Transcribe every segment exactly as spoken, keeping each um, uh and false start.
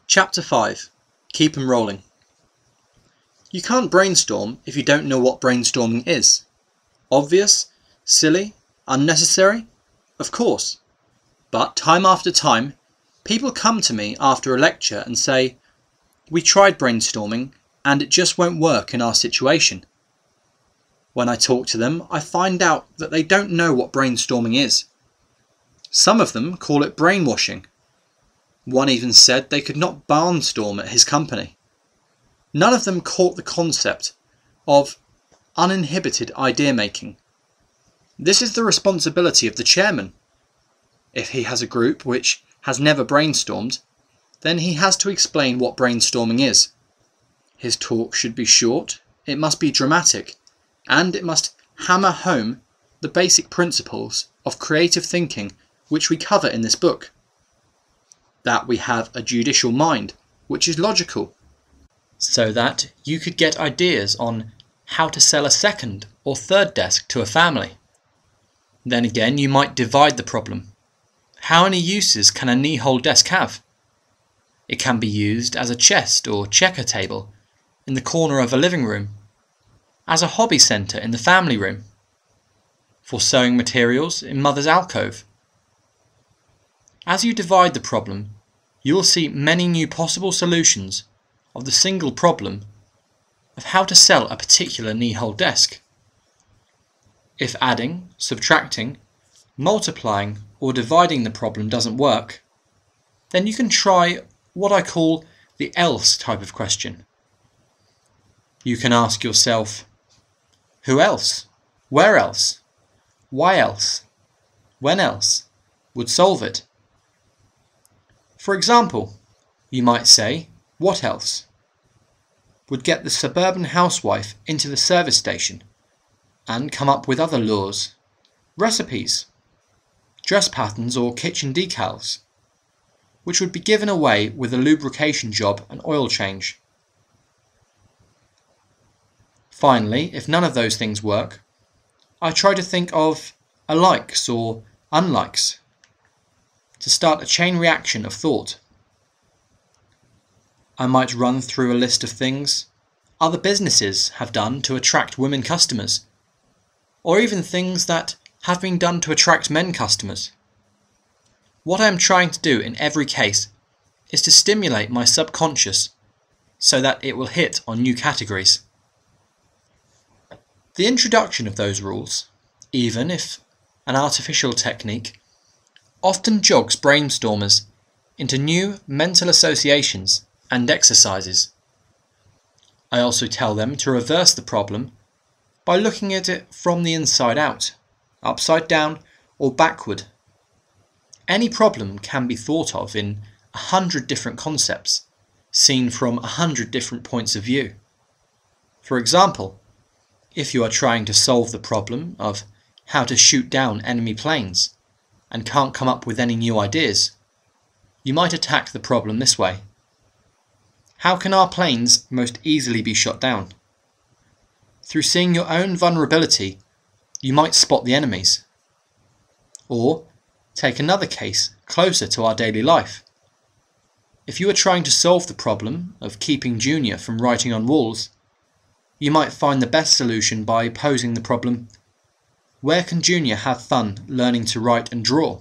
Chapter five. Keep 'em rolling. You can't brainstorm if you don't know what brainstorming is. Obvious? Silly? Unnecessary? Of course. But time after time, people come to me after a lecture and say, "We tried brainstorming and it just won't work in our situation." When I talk to them, I find out that they don't know what brainstorming is. Some of them call it brainwashing. One even said they could not barnstorm at his company. None of them caught the concept of uninhibited idea making. This is the responsibility of the chairman. If he has a group which has never brainstormed, then he has to explain what brainstorming is. His talk should be short, it must be dramatic, and it must hammer home the basic principles of creative thinking which we cover in this book. That we have a judicial mind, which is logical, so that you could get ideas on how to sell a second or third desk to a family. Then again, you might divide the problem. How many uses can a knee-hole desk have? It can be used as a chest or checker table in the corner of a living room, as a hobby centre in the family room, for sewing materials in mother's alcove. As you divide the problem, you will see many new possible solutions of the single problem of how to sell a particular knee-hole desk. If adding, subtracting, multiplying or dividing the problem doesn't work, then you can try what I call the else type of question. You can ask yourself, who else? Where else? Why else? When else would solve it? For example, you might say, what else would get the suburban housewife into the service station and come up with other laws, recipes, dress patterns or kitchen decals, which would be given away with a lubrication job and oil change. Finally, if none of those things work, I try to think of alikes or unlikes to start a chain reaction of thought. I might run through a list of things other businesses have done to attract women customers, or even things that have been done to attract men customers. What I am trying to do in every case is to stimulate my subconscious so that it will hit on new categories. The introduction of those rules, even if an artificial technique, often jogs brainstormers into new mental associations and exercises. I also tell them to reverse the problem by looking at it from the inside out, upside down or backward. Any problem can be thought of in a hundred different concepts, seen from a hundred different points of view. For example, if you are trying to solve the problem of how to shoot down enemy planes and can't come up with any new ideas, you might attack the problem this way. How can our planes most easily be shot down? Through seeing your own vulnerability, you might spot the enemies. Or, take another case closer to our daily life. If you are trying to solve the problem of keeping Junior from writing on walls, you might find the best solution by posing the problem, where can Junior have fun learning to write and draw?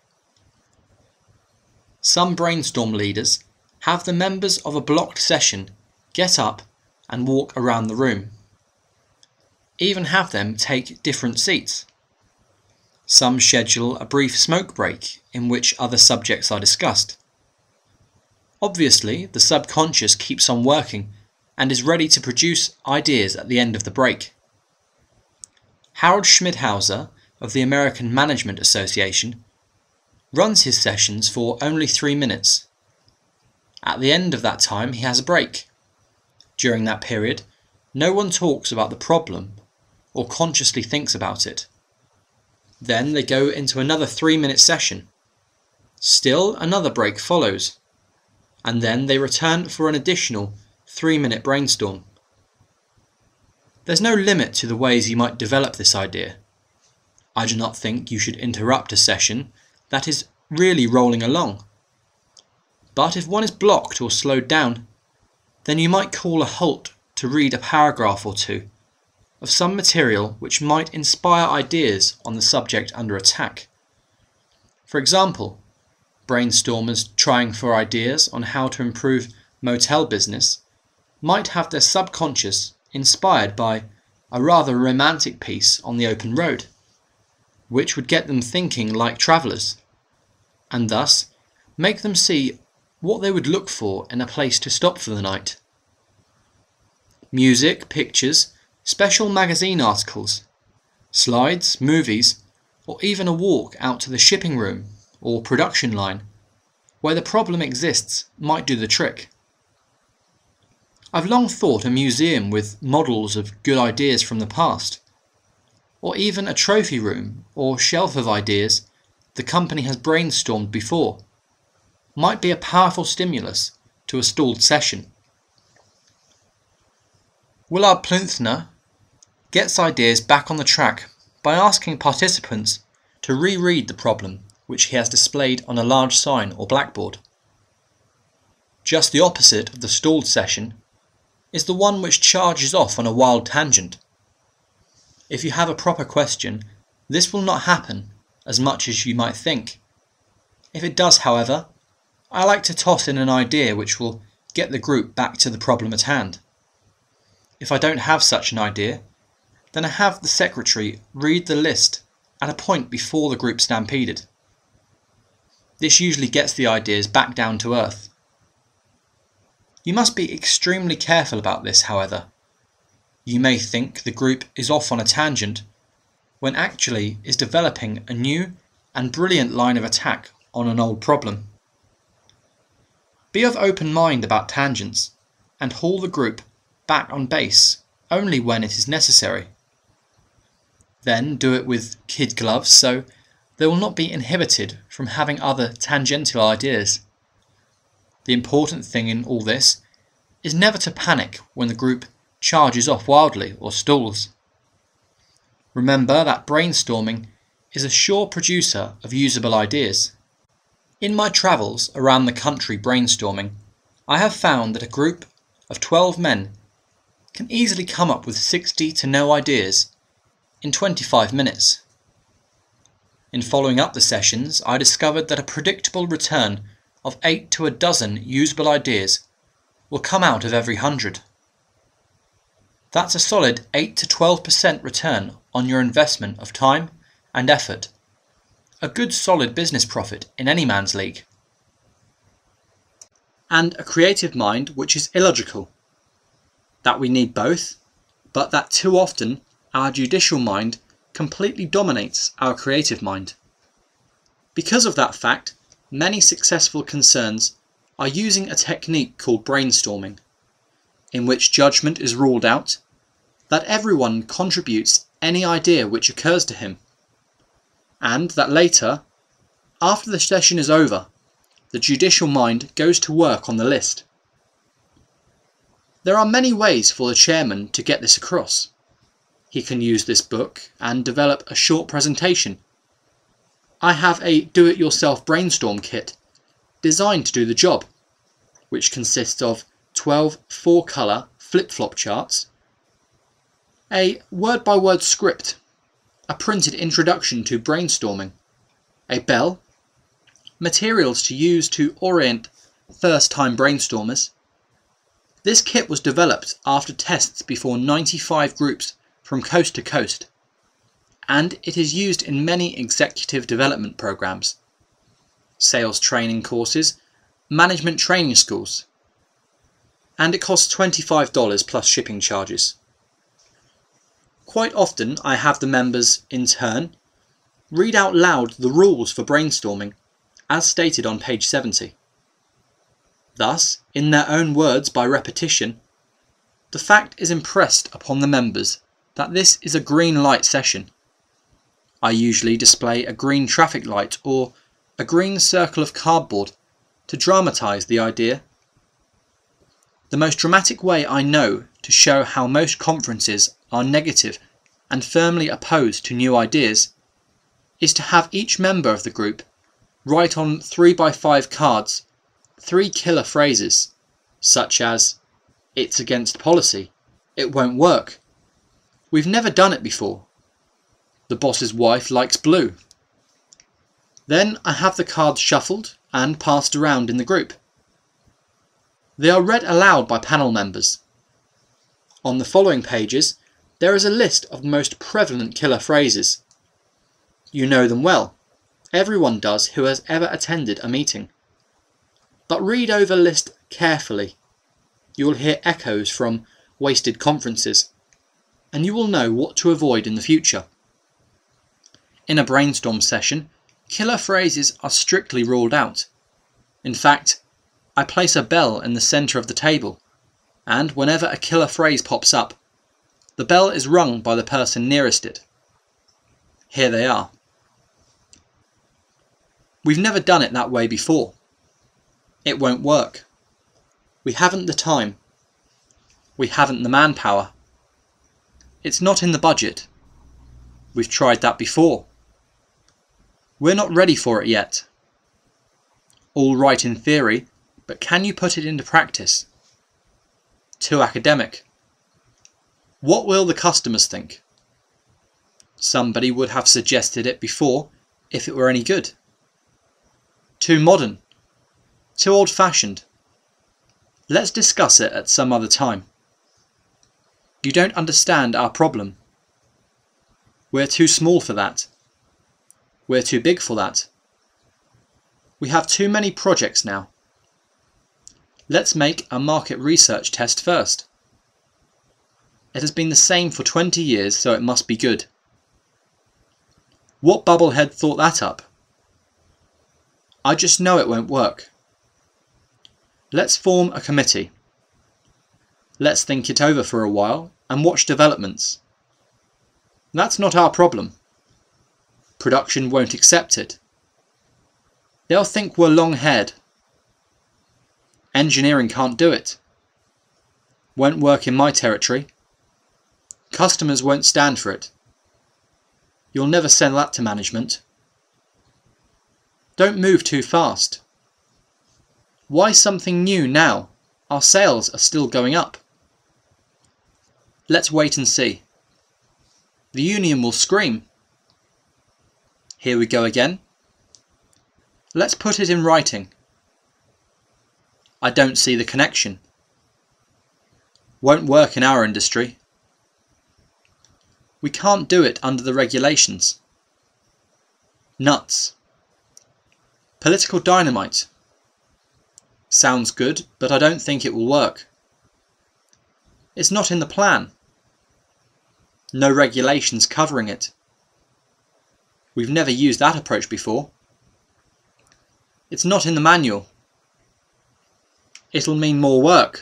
Some brainstorm leaders have the members of a blocked session get up and walk around the room. Even have them take different seats. Some schedule a brief smoke break in which other subjects are discussed. Obviously, the subconscious keeps on working and is ready to produce ideas at the end of the break. Harold Schmidhauser of the American Management Association runs his sessions for only three minutes. At the end of that time, he has a break. During that period, no one talks about the problem or consciously thinks about it. Then they go into another three-minute session. Still another break follows, and then they return for an additional three-minute brainstorm. There's no limit to the ways you might develop this idea. I do not think you should interrupt a session that is really rolling along. But if one is blocked or slowed down, then you might call a halt to read a paragraph or two of some material which might inspire ideas on the subject under attack. For example, brainstormers trying for ideas on how to improve motel business might have their subconscious inspired by a rather romantic piece on the open road, which would get them thinking like travellers, and thus make them see what they would look for in a place to stop for the night. Music, pictures, special magazine articles, slides, movies, or even a walk out to the shipping room or production line where the problem exists might do the trick. I've long thought a museum with models of good ideas from the past, or even a trophy room or shelf of ideas the company has brainstormed before, might be a powerful stimulus to a stalled session. Willard Plunthner gets ideas back on the track by asking participants to reread the problem which he has displayed on a large sign or blackboard. Just the opposite of the stalled session is the one which charges off on a wild tangent. If you have a proper question, this will not happen as much as you might think. If it does, however, I like to toss in an idea which will get the group back to the problem at hand. If I don't have such an idea, then I have the secretary read the list at a point before the group stampeded. This usually gets the ideas back down to earth. You must be extremely careful about this, however. You may think the group is off on a tangent when actually is developing a new and brilliant line of attack on an old problem. Be of open mind about tangents and haul the group back on base only when it is necessary. Then do it with kid gloves so they will not be inhibited from having other tangential ideas. The important thing in all this is never to panic when the group charges off wildly or stalls. Remember that brainstorming is a sure producer of usable ideas. In my travels around the country brainstorming, I have found that a group of twelve men can easily come up with sixty to no ideas in twenty-five minutes. In following up the sessions, I discovered that a predictable return of eight to a dozen usable ideas will come out of every hundred. That's a solid eight to twelve percent return on your investment of time and effort. A good solid business profit in any man's league. And a creative mind which is illogical. That we need both, but that too often our judicial mind completely dominates our creative mind. Because of that fact, many successful concerns are using a technique called brainstorming, in which judgment is ruled out, that everyone contributes any idea which occurs to him, and that later, after the session is over, the judicial mind goes to work on the list. There are many ways for the chairman to get this across. He can use this book and develop a short presentation. I have a do-it-yourself brainstorm kit designed to do the job, which consists of twelve four-colour flip-flop charts, a word-by-word script, a printed introduction to brainstorming, a bell, materials to use to orient first-time brainstormers. This kit was developed after tests before ninety-five groups from coast to coast, and it is used in many executive development programs, sales training courses, management training schools, and it costs twenty-five dollars plus shipping charges. Quite often I have the members, in turn, read out loud the rules for brainstorming, as stated on page seventy. Thus, in their own words by repetition, the fact is impressed upon the members that this is a green light session. I usually display a green traffic light or a green circle of cardboard to dramatise the idea. The most dramatic way I know to show how most conferences are negative and firmly opposed to new ideas is to have each member of the group write on three by five cards three killer phrases, such as, "It's against policy," "It won't work," "We've never done it before," "The boss's wife likes blue." Then I have the cards shuffled and passed around in the group. They are read aloud by panel members. On the following pages, there is a list of the most prevalent killer phrases. You know them well. Everyone does who has ever attended a meeting. But read over the list carefully. You will hear echoes from wasted conferences, and you will know what to avoid in the future. In a brainstorm session, killer phrases are strictly ruled out. In fact, I place a bell in the centre of the table, and whenever a killer phrase pops up, the bell is rung by the person nearest it. Here they are. We've never done it that way before. It won't work. We haven't the time. We haven't the manpower. It's not in the budget. We've tried that before. We're not ready for it yet. All right in theory, but can you put it into practice? Too academic. What will the customers think? Somebody would have suggested it before if it were any good. Too modern. Too old-fashioned. Let's discuss it at some other time. You don't understand our problem. We're too small for that. We're too big for that. We have too many projects now. Let's make a market research test first. It has been the same for twenty years, so it must be good. What bubblehead thought that up? I just know it won't work. Let's form a committee. Let's think it over for a while and watch developments. That's not our problem. Production won't accept it. They'll think we're long-haired. Engineering can't do it. Won't work in my territory. Customers won't stand for it. You'll never send that to management. Don't move too fast. Why something new now? Our sales are still going up. Let's wait and see. The union will scream. Here we go again. Let's put it in writing. I don't see the connection. Won't work in our industry. We can't do it under the regulations. Nuts. Political dynamite. Sounds good, but I don't think it will work. It's not in the plan. No regulations covering it. We've never used that approach before. It's not in the manual. It'll mean more work.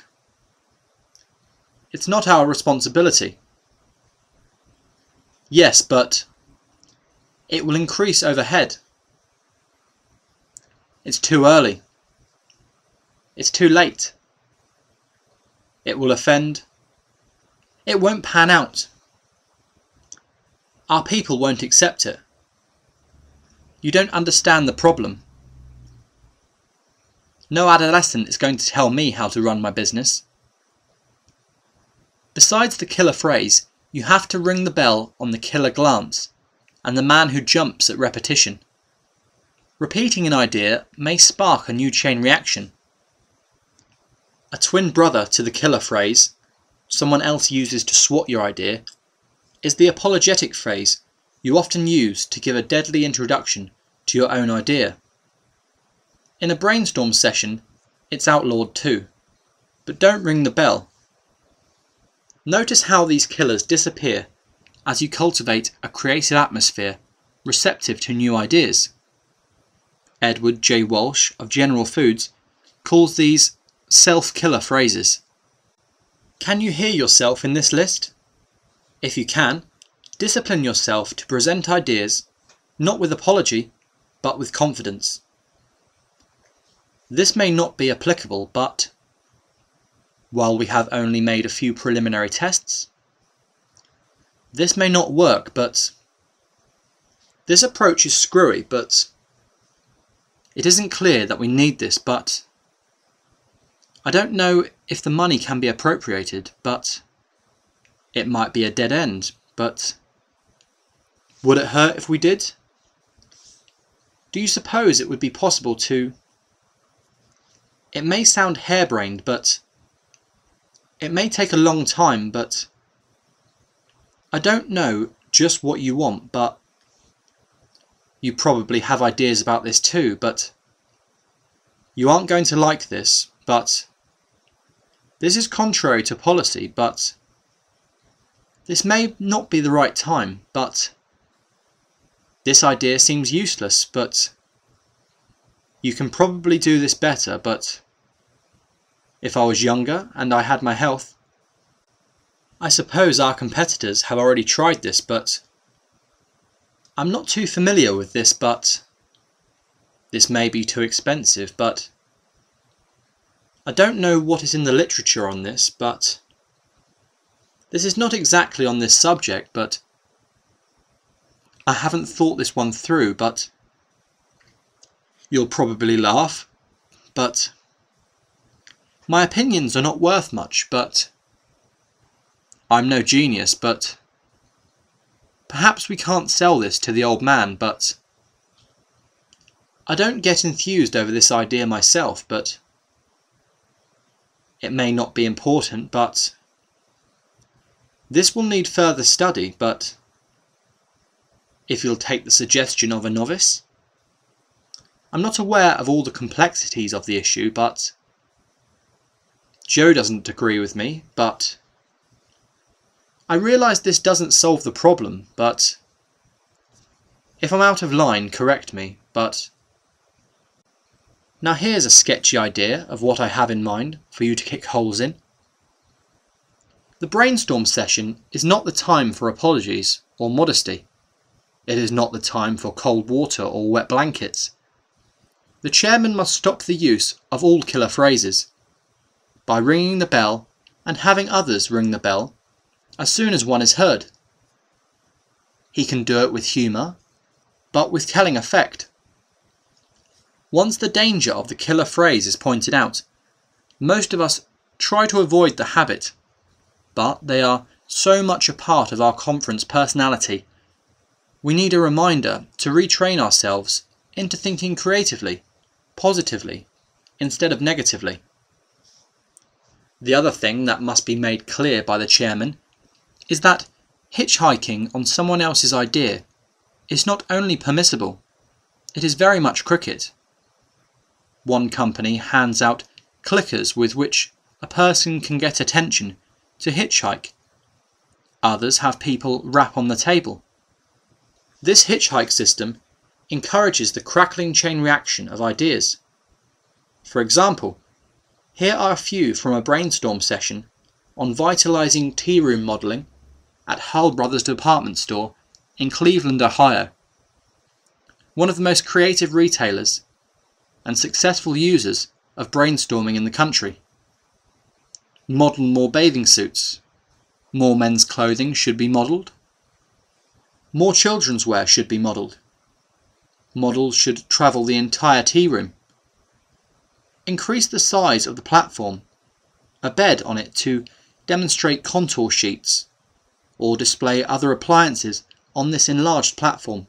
It's not our responsibility. Yes, but it will increase overhead. It's too early. It's too late. It will offend. It won't pan out. Our people won't accept it. You don't understand the problem. No adolescent is going to tell me how to run my business. Besides the killer phrase, you have to ring the bell on the killer glance and the man who jumps at repetition. Repeating an idea may spark a new chain reaction. A twin brother to the killer phrase, someone else uses to swat your idea, is the apologetic phrase you often use to give a deadly introduction to your own idea. In a brainstorm session, it's outlawed too, but don't ring the bell. Notice how these killers disappear as you cultivate a creative atmosphere receptive to new ideas. Edward J. Walsh of General Foods calls these self-killer phrases. Can you hear yourself in this list? If you can, discipline yourself to present ideas not with apology, but with confidence. This may not be applicable, but while we have only made a few preliminary tests, this may not work, but this approach is screwy, but it isn't clear that we need this, but I don't know if the money can be appropriated, but it might be a dead end, but would it hurt if we did? Do you suppose it would be possible to... It may sound harebrained, but it may take a long time, but I don't know just what you want, but you probably have ideas about this too, but you aren't going to like this, but this is contrary to policy, but this may not be the right time, but this idea seems useless, but you can probably do this better, but if I was younger and I had my health, I suppose our competitors have already tried this, but I'm not too familiar with this, but this may be too expensive, but I don't know what is in the literature on this, but this is not exactly on this subject, but I haven't thought this one through, but you'll probably laugh, but my opinions are not worth much, but I'm no genius, but perhaps we can't sell this to the old man, but I don't get enthused over this idea myself, but it may not be important, but this will need further study, but if you'll take the suggestion of a novice. I'm not aware of all the complexities of the issue, but Joe doesn't agree with me, but I realise this doesn't solve the problem, but if I'm out of line, correct me, but now here's a sketchy idea of what I have in mind for you to kick holes in. The brainstorm session is not the time for apologies or modesty. It is not the time for cold water or wet blankets. The chairman must stop the use of all killer phrases by ringing the bell and having others ring the bell as soon as one is heard. He can do it with humour, but with telling effect. Once the danger of the killer phrase is pointed out, most of us try to avoid the habit, but they are so much a part of our conference personality. We need a reminder to retrain ourselves into thinking creatively, positively, instead of negatively. The other thing that must be made clear by the chairman is that hitchhiking on someone else's idea is not only permissible, it is very much cricket. One company hands out clickers with which a person can get attention to hitchhike. Others have people rap on the table. This hitchhike system encourages the crackling chain reaction of ideas. For example, here are a few from a brainstorm session on vitalizing tea room modelling at Hull Brothers department store in Cleveland, Ohio. One of the most creative retailers and successful users of brainstorming in the country. Model more bathing suits. More men's clothing should be modelled. More children's wear should be modelled. Models should travel the entire tea room. Increase the size of the platform, a bed on it to demonstrate contour sheets, or display other appliances on this enlarged platform.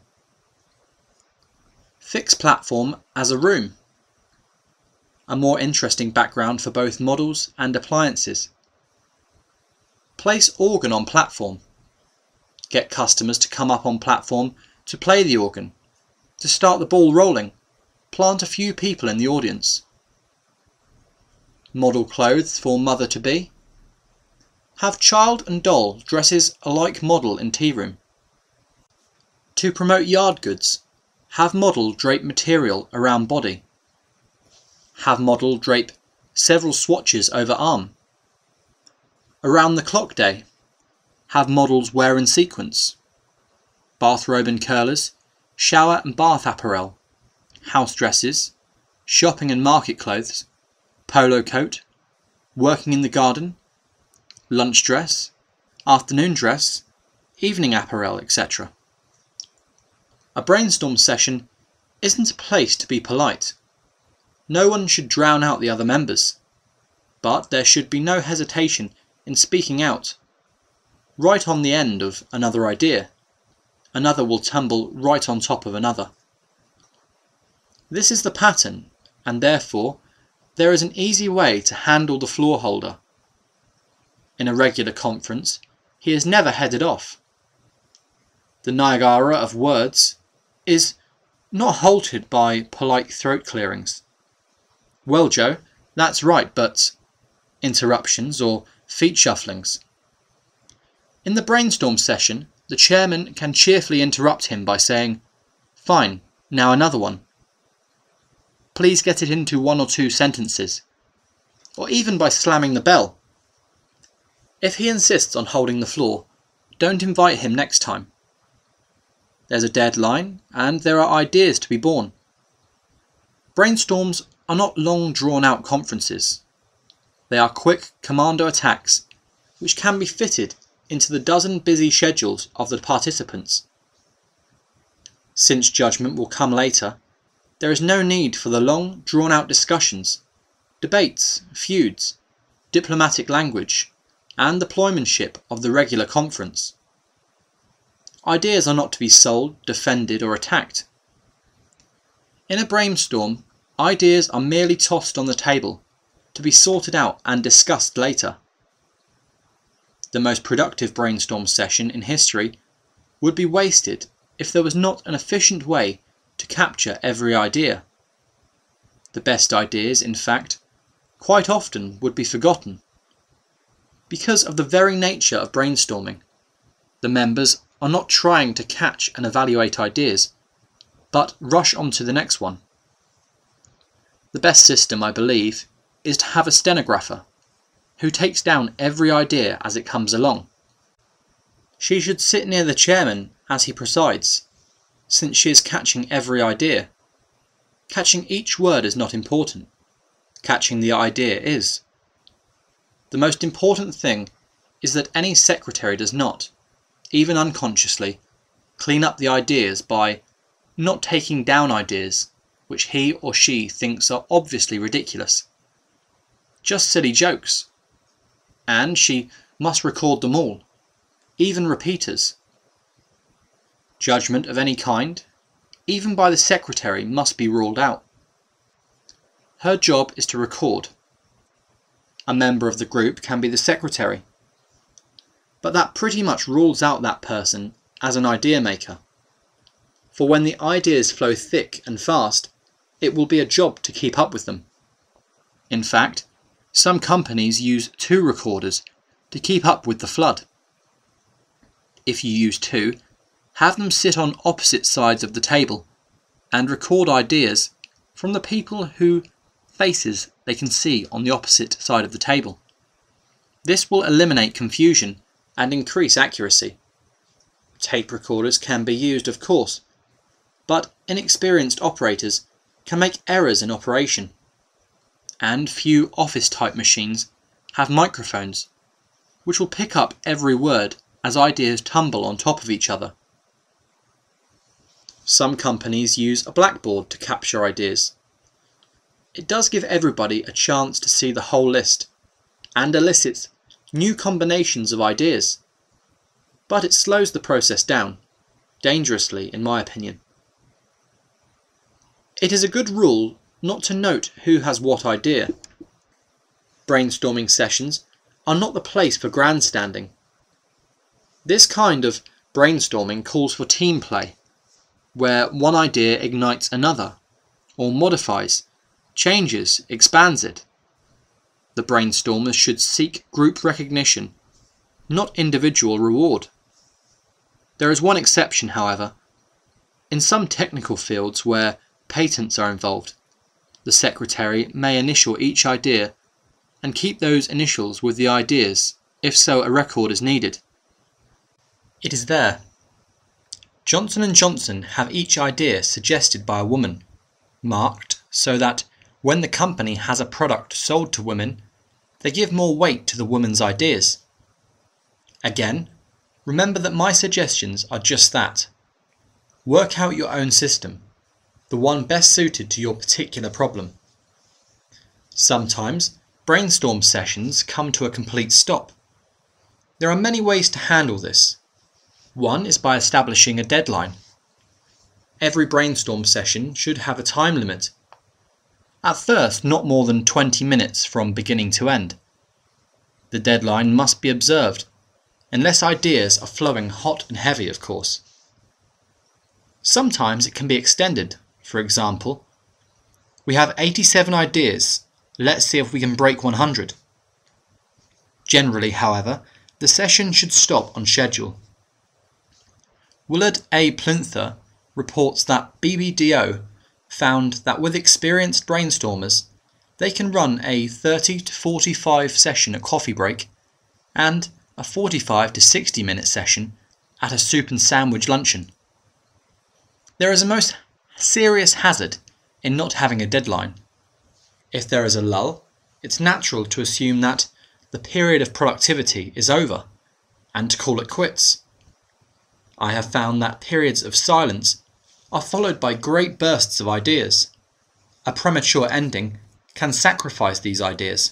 Fix platform as a room, a more interesting background for both models and appliances. Place organ on platform. Get customers to come up on platform to play the organ. To start the ball rolling, plant a few people in the audience. Model clothes for mother-to-be. Have child and doll dresses alike model in tea room. To promote yard goods, have model drape material around body. Have model drape several swatches over arm. Around the clock day, have models wear in sequence. Bathrobe and curlers, shower and bath apparel, house dresses, shopping and market clothes, polo coat, working in the garden, lunch dress, afternoon dress, evening apparel, et cetera. A brainstorm session isn't a place to be polite. No one should drown out the other members. but there should be no hesitation in speaking out. Right on the end of another idea, another will tumble right on top of another. This is the pattern, and therefore there is an easy way to handle the floor holder. In a regular conference, he is never headed off. The Niagara of words is not halted by polite throat clearings. Well, Joe, that's right, but interruptions or feet shufflings. In the brainstorm session, the chairman can cheerfully interrupt him by saying, "Fine, now another one. Please get it into one or two sentences," or even by slamming the bell. If he insists on holding the floor, don't invite him next time. There's a deadline, and there are ideas to be born. Brainstorms are not long drawn-out conferences. They are quick commando attacks, which can be fitted into the dozen busy schedules of the participants. Since judgment will come later, there is no need for the long, drawn-out discussions, debates, feuds, diplomatic language, and deploymentship of the regular conference. Ideas are not to be sold, defended, or attacked. In a brainstorm, ideas are merely tossed on the table, to be sorted out and discussed later. The most productive brainstorm session in history would be wasted if there was not an efficient way to capture every idea. The best ideas, in fact, quite often would be forgotten. Because of the very nature of brainstorming, the members are not trying to catch and evaluate ideas, but rush on to the next one. The best system, I believe, is to have a stenographer who takes down every idea as it comes along. She should sit near the chairman as he presides, since she is catching every idea. Catching each word is not important. Catching the idea is. The most important thing is that any secretary does not, even unconsciously, clean up the ideas by not taking down ideas which he or she thinks are obviously ridiculous. Just silly jokes. And she must record them all, even repeaters. Judgment of any kind, even by the secretary, must be ruled out. Her job is to record. A member of the group can be the secretary, but that pretty much rules out that person as an idea maker. For when the ideas flow thick and fast, it will be a job to keep up with them. In fact, some companies use two recorders to keep up with the flood. If you use two, have them sit on opposite sides of the table and record ideas from the people whose faces they can see on the opposite side of the table. This will eliminate confusion and increase accuracy. Tape recorders can be used, of course, but inexperienced operators can make errors in operation. And few office-type machines have microphones, which will pick up every word as ideas tumble on top of each other. Some companies use a blackboard to capture ideas. It does give everybody a chance to see the whole list, and elicits new combinations of ideas, but it slows the process down, dangerously in my opinion. It is a good rule not to note who has what idea. Brainstorming sessions are not the place for grandstanding. This kind of brainstorming calls for team play, where one idea ignites another, or modifies, changes, expands it. The brainstormers should seek group recognition, not individual reward. There is one exception, however. In some technical fields where patents are involved, the secretary may initial each idea and keep those initials with the ideas, if so a record is needed. It is there. Johnson and Johnson have each idea suggested by a woman, marked so that when the company has a product sold to women, they give more weight to the woman's ideas. Again, remember that my suggestions are just that. Work out your own system, the one best suited to your particular problem. Sometimes brainstorm sessions come to a complete stop. There are many ways to handle this. One is by establishing a deadline. Every brainstorm session should have a time limit. At first, not more than twenty minutes from beginning to end. The deadline must be observed, unless ideas are flowing hot and heavy, of course. Sometimes it can be extended. For example, we have eighty-seven ideas. Let's see if we can break one hundred. Generally, however, the session should stop on schedule. Willard A. Plinther reports that B B D O found that with experienced brainstormers, they can run a thirty to forty-five session at coffee break and a forty-five to sixty minute session at a soup and sandwich luncheon. There is a most serious hazard in not having a deadline. If there is a lull, it's natural to assume that the period of productivity is over and to call it quits. I have found that periods of silence are followed by great bursts of ideas. A premature ending can sacrifice these ideas.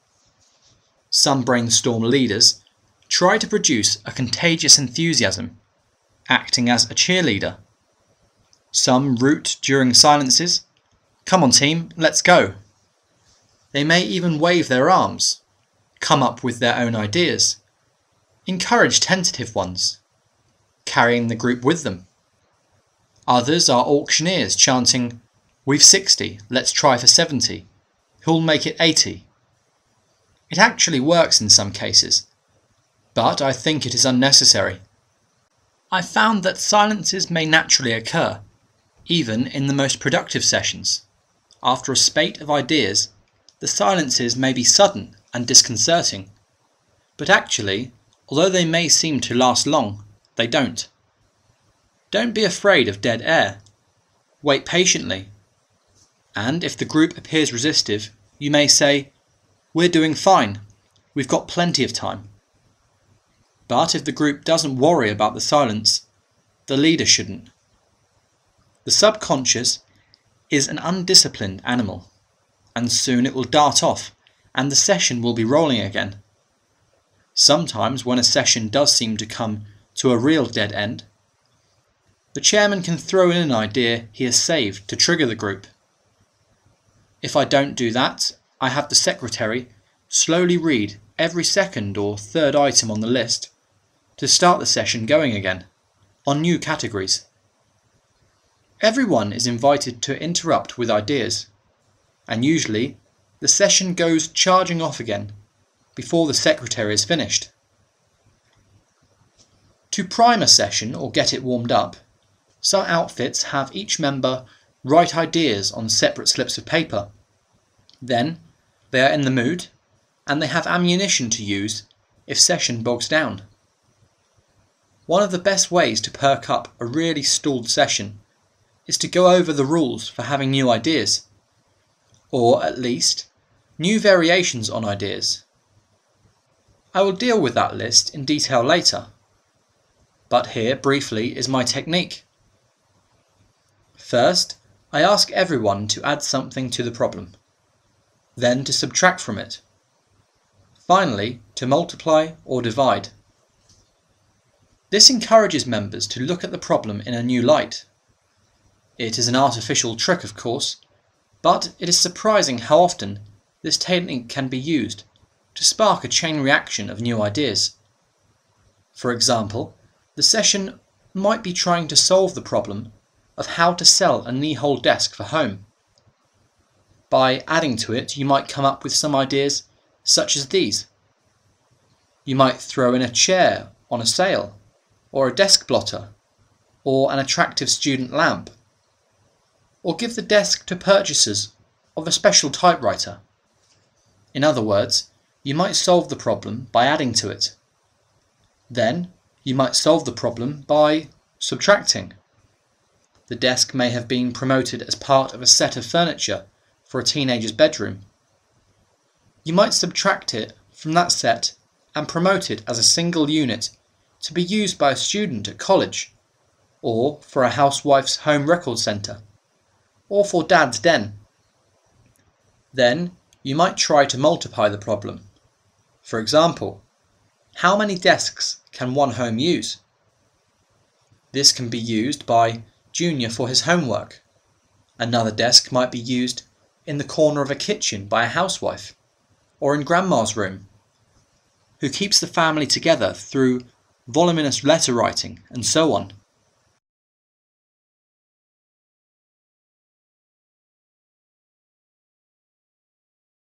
Some brainstorm leaders try to produce a contagious enthusiasm, acting as a cheerleader. Some root during silences. Come on team, let's go. They may even wave their arms, come up with their own ideas, encourage tentative ones, carrying the group with them. Others are auctioneers chanting, "We've sixty, let's try for seventy. Who'll make it eighty?" It actually works in some cases, but I think it is unnecessary. I found that silences may naturally occur, even in the most productive sessions. After a spate of ideas, the silences may be sudden and disconcerting, but actually, although they may seem to last long, they don't. Don't be afraid of dead air. Wait patiently. And if the group appears resistive, you may say, "We're doing fine. We've got plenty of time." But if the group doesn't worry about the silence, the leader shouldn't. The subconscious is an undisciplined animal, and soon it will dart off and the session will be rolling again. Sometimes when a session does seem to come to a real dead end, the chairman can throw in an idea he has saved to trigger the group. If I don't do that, I have the secretary slowly read every second or third item on the list to start the session going again, on new categories. Everyone is invited to interrupt with ideas, and usually the session goes charging off again before the secretary is finished. To prime a session or get it warmed up, some outfits have each member write ideas on separate slips of paper. Then they are in the mood and they have ammunition to use if session bogs down. One of the best ways to perk up a really stalled session is to go over the rules for having new ideas, or at least new variations on ideas. I will deal with that list in detail later, but here briefly is my technique. First, I ask everyone to add something to the problem, then to subtract from it, finally to multiply or divide. This encourages members to look at the problem in a new light. It is an artificial trick, of course, but it is surprising how often this technique can be used to spark a chain reaction of new ideas. For example, the session might be trying to solve the problem of how to sell a knee-hole desk for home. By adding to it, you might come up with some ideas such as these. You might throw in a chair on a sale, or a desk blotter, or an attractive student lamp, or give the desk to purchasers of a special typewriter. In other words, you might solve the problem by adding to it. Then, you might solve the problem by subtracting. The desk may have been promoted as part of a set of furniture for a teenager's bedroom. You might subtract it from that set and promote it as a single unit to be used by a student at college, or for a housewife's home record centre, or for dad's den. Then You might try to multiply the problem. For example, how many desks can one home use? This can be used by Junior for his homework. Another desk might be used in the corner of a kitchen by a housewife, or in Grandma's room, who keeps the family together through voluminous letter writing and so on.